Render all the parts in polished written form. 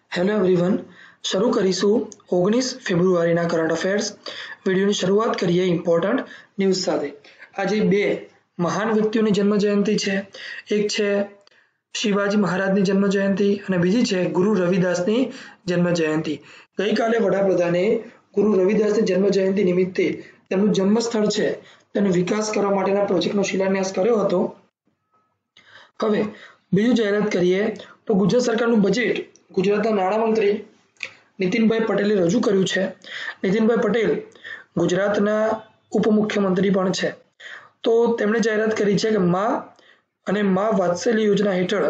Hello everyone, શરૂ કરીશું 19 ફેબ્રુઆરીના current affairs. વિડીયોની શરૂઆત કરીએ ઇમ્પોર્ટન્ટ ન્યૂઝ સાથે. આજે બે મહાન વ્યક્તિઓની જન્મ જયંતિ છે. એક છે શિવાજી મહારાજની જન્મ જયંતિ અને બીજી છે ગુરુ રવિદાસની જન્મ જયંતિ. ગઈકાલે વડાપ્રધાને ગુરુ રવિદાસની જન્મ જયંતિ નિમિત્તે તેમનું જન્મસ્થળ છે તેનો વિકાસ કરવા માટેના પ્રોજેક્ટનો શિલાન્યાસ કર્યો હતો. હવે બીજું જાહેરાત કરીએ તો ગુજરાત સરકારનું બજેટ ગુજરાતના નાણામંત્રી નીતિનભાઈ પટેલે રજૂ કર્યું છે. નીતિનભાઈ પટેલ ગુજરાતના ઉપમુખ્યમંત્રી પણ છે. તો તેમણે જાહેરાત કરી છે કે મા વાત્સલ્ય યોજના હેઠળ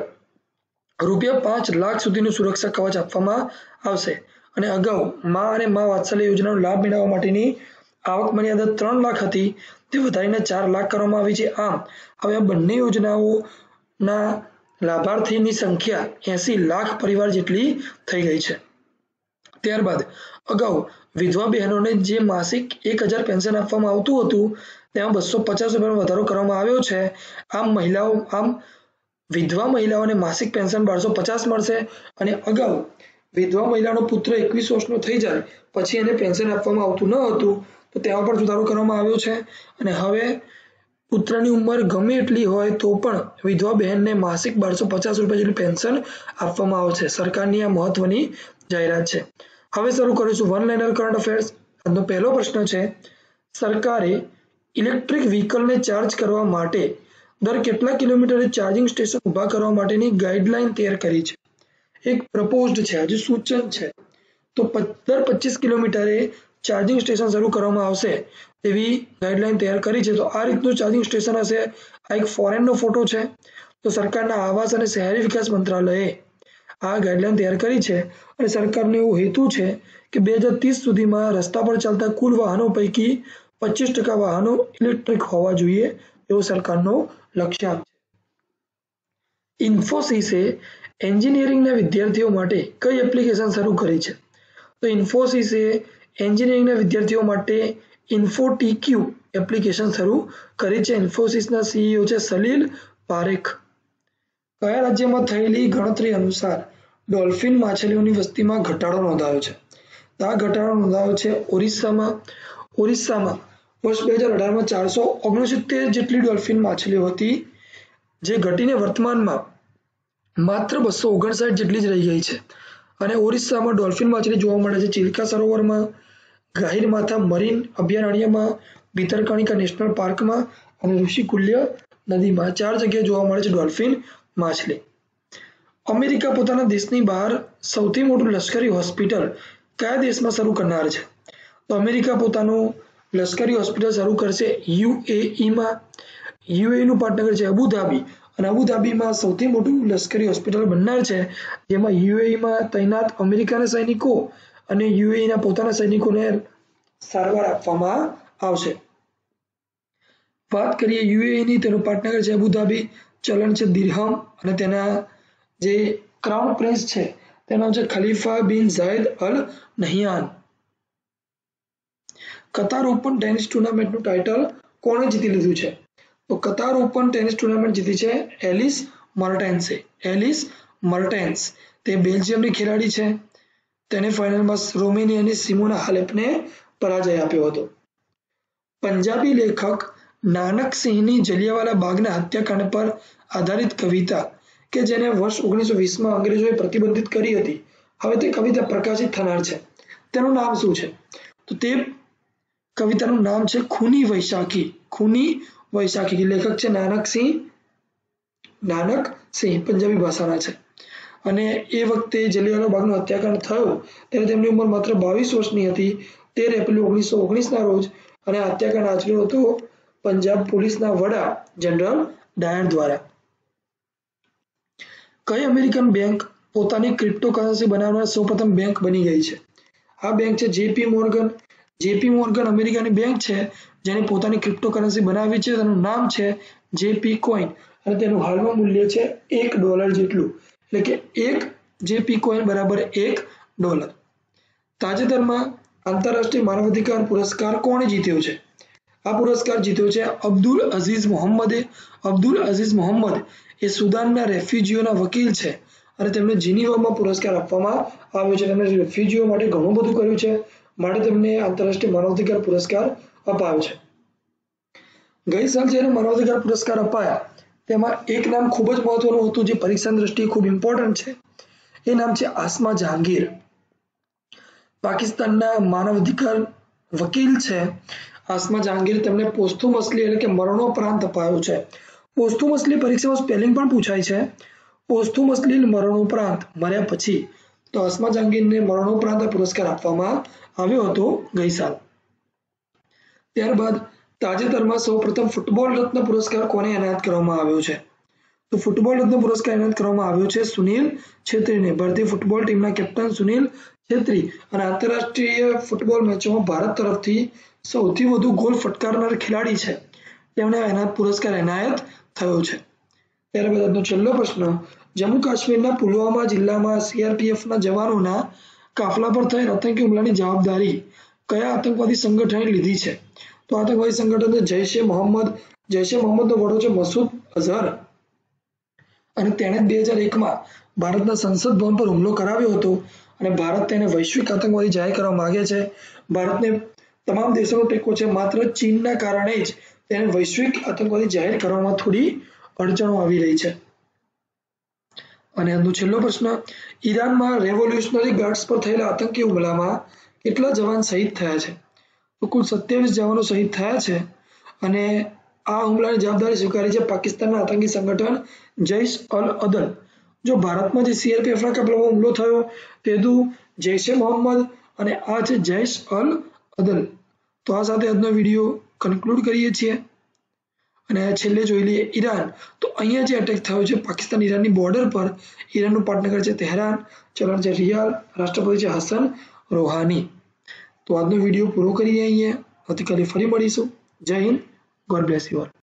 ₹5 લાખ સુધીનું સુરક્ષા કવચ આપવામાં આવશે. અને અગાઉ મા વાત્સલ્ય યોજનાનો લાભ મેળવવા માટેની આવક મર્યાદા 3 લાખ હતી, તે વધારીને 4 લાખ કરવામાં આવી છે. આમ હવે આ બંને યોજનાઓના લાભાર્થીની સંખ્યા 80 લાખ પરિવાર જેટલી થઈ ગઈ છે. ત્યારબાદ અગાઉ વિધવા બહેનોને જે માસિક 1000 પેન્શન આપવામાં આવતું હતું તેમાં ₹250 વધારો કરવામાં આવ્યો છે. આમ વિધવા મહિલાઓને માસિક પેન્શન 1250 મળશે. અને અગાઉ વિધવા મહિલાનો પુત્ર 21 વર્ષનો થઈ જાય પછી એને પેન્શન આપવામાં આવતું ન હતું, તો તેમાં પણ સુધારો કરવામાં આવ્યો છે. અને હવે પુત્રની ઉંમર ગમે એટલી હોય તો પણ વિધવા બહેનને માસિક ₹1250 જેટલું પેન્શન આપવામાં આવશે. સરકારની આ મહત્વની જાહેરાત છે. હવે શરૂ કરીશું વન લાઇનર કરંટ અફેર્સ. આજનો પહેલો પ્રશ્ન છે, સરકારે ઇલેક્ટ્રિક વ્હીકલને ચાર્જ કરવા માટે દર કેટલા કિલોમીટરે ચાર્જિંગ સ્ટેશન ઊભા કરવા માટેની ગાઈડલાઈન તૈયાર કરી છે. એક પ્રપોઝડ છે, હજુ સૂચન છે. તો દર 25 કિલોમીટરે ચાર્જિંગ સ્ટેશન શરૂ કરવામાં આવશે તેવી ગાઈડલાઈન તૈયાર કરી છે. તો આ રીતનું ચાર્જિંગ સ્ટેશન હશે. આ એક ફોરેનનો ફોટો છે. તો સરકારના આવાસ અને શહેરી વિકાસ મંત્રાલયે આ ગાઈડલાઈન તૈયાર કરી છે. અને સરકારનો એવો હેતુ છે કે 2030 સુધીમાં રસ્તા પર ચાલતા કુલ વાહનો પૈકી 25% વાહનો ઇલેક્ટ્રિક હોવા જોઈએ એવો સરકારનો લક્ષ્યાંક છે. ઇન્ફોસિસે એન્જિનિયરિંગના વિદ્યાર્થીઓ માટે કઈ એપ્લિકેશન શરૂ કરી છે. તો ઇન્ફોસિસે એન્જિનિયરિંગના વિદ્યાર્થીઓ માટે ઇન્ફોટીક્યુ એપ્લિકેશન શરૂ કરી છે. ઇન્ફોસિસના CEO છે સલીલ પારેખ. કયા રાજ્યમાં થયેલી ગણતરી અનુસાર ડોલ્ફિન માછલીઓની વસ્તીમાં ઘટાડો નોંધાયો છે. તો આ ઘટાડો નોંધાયો છે ઓરિસ્સામાં. ઓરિસ્સામાં વર્ષ 2018માં 469 જેટલી ડોલ્ફિન માછલીઓ હતી, જે ઘટીને વર્તમાનમાં માત્ર 259 જેટલી જ રહી ગઈ છે. અને ઓરિસ્સામાં ડોલ્ફિન માછલી જોવા મળે છે ચિલ્કા સરોવરમાં, ગાહિરમાથા મરીન અભયારણ્યમાં, ભીતરકણિકા નેશનલ પાર્કમાં અને ઋષિકુલ્ય નદીમાં. 4 જગ્યાએ જોવા મળે છે ડોલ્ફિન માછલી. અમેરિકા પોતાના દેશની બહાર સૌથી મોટું લશ્કરી હોસ્પિટલ કયા દેશમાં શરૂ કરનાર છે. તો અમેરિકા પોતાનું લશ્કરી હોસ્પિટલ શરૂ કરશે UAEમાં. UAEનું પાટનગર છે અબુધાબી, અને અબુધાબીમાં સૌથી મોટું લશ્કરી હોસ્પિટલ બનનાર છે, જેમાં UAEમાં તૈનાત અમેરિકાના સૈનિકો અને UAEના પોતાના સૈનિકોને સારવાર આપવામાં આવશે. વાત કરીએ UAEની, તેનું પાટનગર છે અબુધાબી, ચલણ છે દિરહમ, અને તેના જે ક્રાઉન પ્રિન્સ છે તેનું નામ છે Khalifa bin Zayed Al Nahyan. Qatar open tennis ટુર્નામેન્ટનું ટાઇટલ કોણે જીતી લીધું છે. તો કતાર ઓપન ટેનિસ ટુર્નામેન્ટ જીતી છે એલિસ મર્ટેન્સે. એલિસ મર્ટેન્સ તે બેલ્જિયમની ખેલાડી છે. તેને ફાઇનલમાં રોમેનિયાની સિમોના હાલેપને પરાજય આપ્યો હતો. પંજાબી લેખક નાનક સિંહની જલિયાવાલા બાગના હત્યાકાંડ પર આધારિત કવિતા કે જેને વર્ષ 1920માં અંગ્રેજોએ પ્રતિબંધિત કરી હતી, હવે તે કવિતા પ્રકાશિત થનાર છે. તેનું નામ શું છે. તો તે કવિતાનું નામ છે ખૂની વૈશાખી. ખૂની વૈશાખી. લેખક છે નાનક સિંહ પંજાબી ભાષાના છે. અને એ વખતે જલિયાવાલા બાગનો હત્યાકાંડ થયો ત્યારે તેમની ઉંમર માત્ર 22 વર્ષની હતી. 13 એપ્રિલ 1919ના રોજ. અને આ હત્યાકાંડ આચર્યો હતો પંજાબ પોલીસના વડા જનરલ ડાયર દ્વારા. કઈ અમેરિકન બેંક પોતાની ક્રિપ્ટોકરન્સી બનાવનાર સૌપ્રથમ બેંક બની ગઈ છે. આ બેંક છે JP મોર્ગન. JP મોર્ગન અમેરિકાની બેંક છે જેને પોતાની ક્રિપ્ટોકરન્સી બનાવી છે. તેનું નામ છે JP કોઈન, અને તેનું હાલમાં મૂલ્ય છે $1 જેટલું. એટલે કે એક JP કોઈન બરાબર $1. તાજેતરમાં આંતરરાષ્ટ્રીય માનવાધિકાર પુરસ્કાર કોણે જીત્યો છે. આ પુરસ્કાર જીત્યો છે અબ્દુલ અઝીઝ મોહમ્મદે. અબ્દુલ અઝીઝ મોહમ્મદ એ સુદાનના રેફ્યુજીઓના વકીલ છે અને તેમને જીનીવામાં પુરસ્કાર આપવામાં આવ્યો છે. તેમણે રેફ્યુજીઓ માટે ઘણું બધું કર્યું છે, માટે તેમને આંતરરાષ્ટ્રીય માનવાધિકાર પુરસ્કાર અપાયો છે. ગઈ સાલ જ્યારે માનવાધિકાર પુરસ્કાર અપાયા તેમાં એક નામ ખૂબ જ મહત્વનું હતું, જે પરીક્ષાની દ્રષ્ટિએ ખૂબ ઇમ્પોર્ટન્ટ છે. એ નામ છે આસમા જહાંગીર. પાકિસ્તાનના માનવાધિકાર વકીલ છે આસમા જહાંગીર. તેમને પોસ્થુમસલી એટલે કે મરણોપરાંત અપાયો છે. પોસ્થુમસલી પરીક્ષામાં સ્પેલિંગ પણ પૂછાય છે. પોસ્થુમસલી મરણોપરાંત, મર્યા પછી. તો આસમા જહાંગીરને મરણોપરાંત પુરસ્કાર આપવામાં આવ્યો હતો ગઈ સાલ. ત્યારબાદ તાજેતરમાં સૌપ્રથમ ફૂટબોલ રત્ન પુરસ્કાર કોને એનાયત કરવામાં આવ્યો છે? તો ફૂટબોલ રત્ન પુરસ્કાર એનાયત કરવામાં આવ્યો છે સુનિલ છેત્રીને. ભારતીય ફૂટબોલ ટીમના કેપ્ટન સુનિલ છેત્રી અને આંતરરાષ્ટ્રીય ફૂટબોલ મેચોમાં ભારત તરફથી સૌથી વધુ ગોલ ફટકારનાર ખેલાડી છે. તેમને પુરસ્કાર એનાયત થયો છે. ત્યારબાદ આજનો છેલ્લો પ્રશ્ન, જમ્મુ કાશ્મીરના પુલવામા જિલ્લામાં સીઆરપીએફના જવાનોના કાફલા પર થયેલ આતંકી હુમલાની જવાબદારી કયા આતંકવાદી સંગઠને લીધી છે? તો આતંકવાદી સંગઠન છે જૈશ-એ મોહમ્મદ. જૈશ-એ મોહમ્મદનો વડો છે મસૂદ અઝહર અને તેણે 2001માં ભારતના સંસદ ભવન પર હુમલો કરાવ્યો હતો અને ભારત તેને વૈશ્વિક આતંકવાદી જાહેર કરવા માંગે છે. ભારતને તમામ દેશોનો ટેકો છે, માત્ર ચીનના કારણે જ તેને વૈશ્વિક આતંકવાદી જાહેર કરવામાં થોડી અડચણો આવી રહી છે. અને આજનો છેલ્લો પ્રશ્ન, ઈરાનમાં રેવોલ્યુશનરી ગાર્ડ્સ પર થયેલા આતંકી હુમલામાં કેટલા જવાન શહીદ થયા છે? તો કુલ 27 જવાનો શહીદ થયા છે અને આ હુમલાની જવાબદારી સ્વીકારી છે પાકિસ્તાનના આતંકી સંગઠન જૈશ-અલ-અદલ. જો ભારતમાં જે સીઆરપીએફના કાફલામાં હુમલો થયો તે હતું જૈશ-એ મોહમ્મદ અને આ છે જૈશ-અલ-અદલ. તો આ સાથે આજનો વિડીયો કન્ક્લુડ કરીએ છીએ અને છેલ્લે જોઈ લઈએ ઈરાન. તો અહીંયા જે એટેક થયો છે પાકિસ્તાન ઈરાનની બોર્ડર પર, ઈરાનનું પાટનગર છે તેહરાન, ચલણ છે રિયાલ, રાષ્ટ્રપતિ છે હસન રોહાની. તો આજનો વિડીયો પૂરો કરીએ અહીંયા. આવતીકાલે ફરી મળીશું. Jai Hind. God bless you all.